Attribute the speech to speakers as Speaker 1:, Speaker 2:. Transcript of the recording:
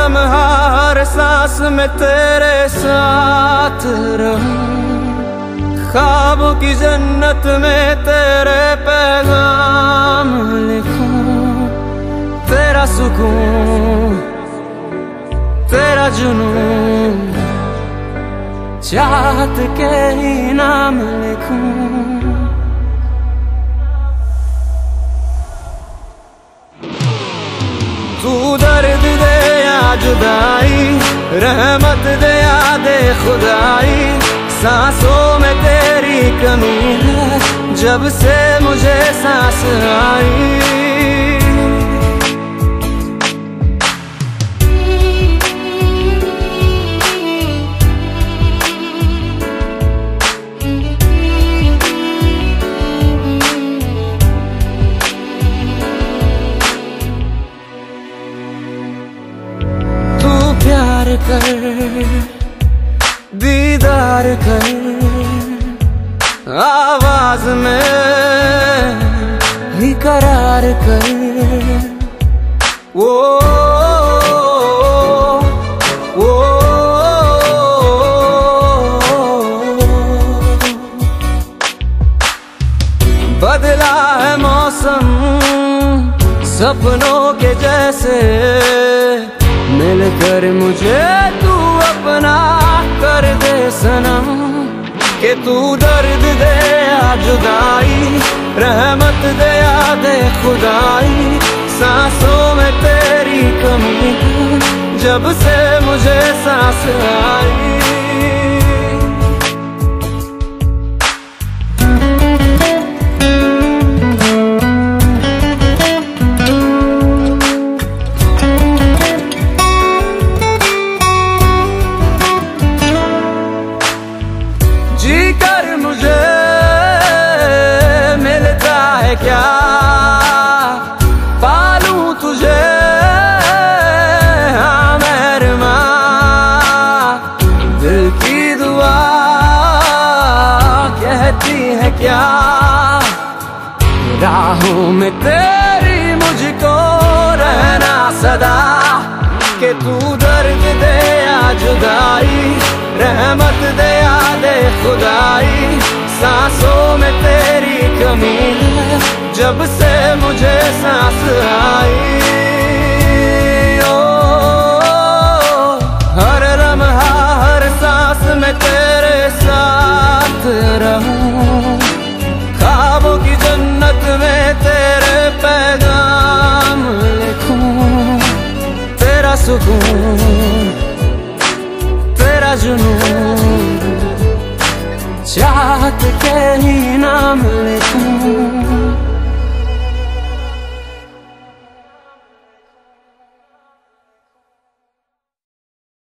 Speaker 1: लम्हा हर सांस में तेरे साथ रहूं, ख्वाबों की जन्नत में तेरे पैगाम लिखूं। तेरा सुकून, तेरा जुनून, चाहत के ही नाम लिखूं। तू दर्द दे या जुदाई, रहमत दे या दे खुदाई, सांसों में तेरी कमी है जब से मुझे सांस आई। प्यार कर, दीदार कर, आवाज में ही करार कर। वो बदला है मौसम सपनों के जैसे, मिलकर मुझे तू अपना कर दे सनम। कि तू दर्द दे या जुदाई, रहमत दे या दे खुदाई, सांसों में तेरी कमी जब से मुझे सांस आई। मुझे मिलता है क्या, पालूं तुझे हाँ मेहरमा। दिल की दुआ कहती है क्या, राहों में तेरी मुझको रहना सदा। कि तू दर्द दे या जुदाई, रहमत दे या दे खुदाई, सांसों में तेरी कमी है जब से मुझे सांस आई। ओ हर लम्हा हर सांस में तेरे साथ रहूं, ख्वाबों की जन्नत में तेरे पैगाम लिखूं। तेरा सुकून, तेरा जुनून, चाहत के ही नाम लिखूं।